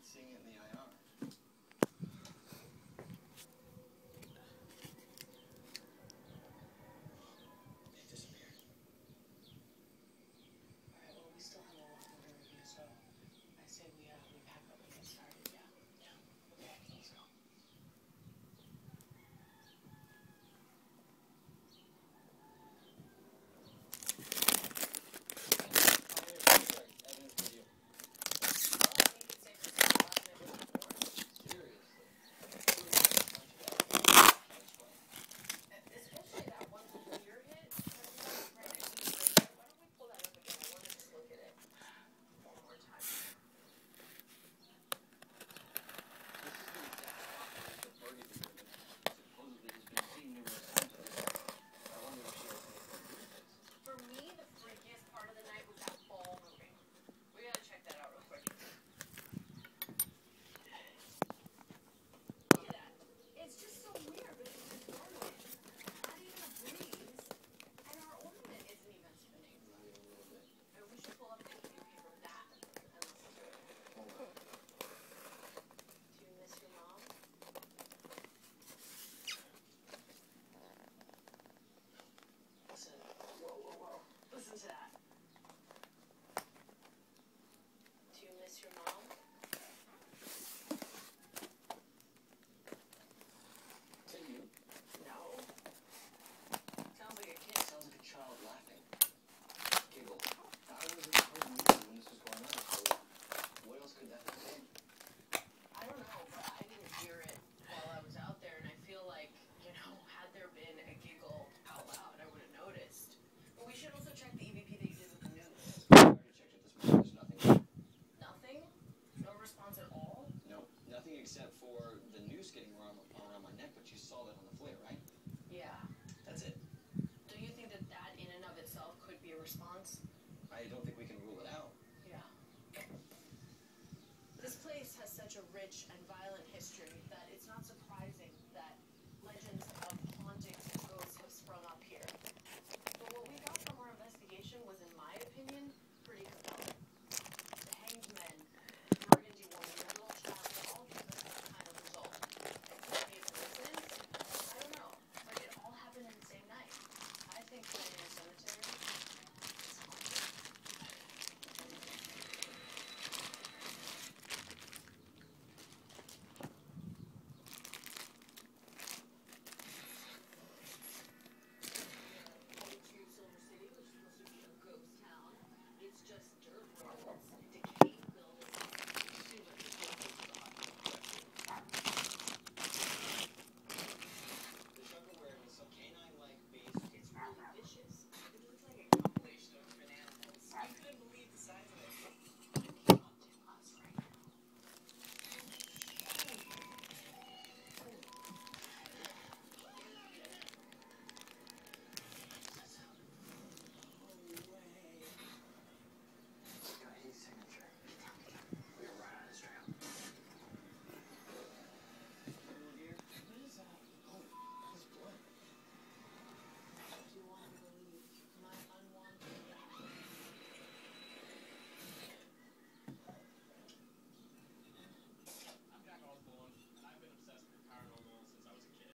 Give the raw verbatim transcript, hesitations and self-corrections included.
seeing it in the I R. It disappeared. All right, well, we still have a lot more to review, so I say we, uh, we pack up and get started, yeah? Yeah. Okay, let's go. Except for the noose getting around, around my neck, but you saw that on the flare, right? Yeah. That's it. Do you think that that in and of itself could be a response? I don't think we can rule it out. Yeah. This place has such a rich and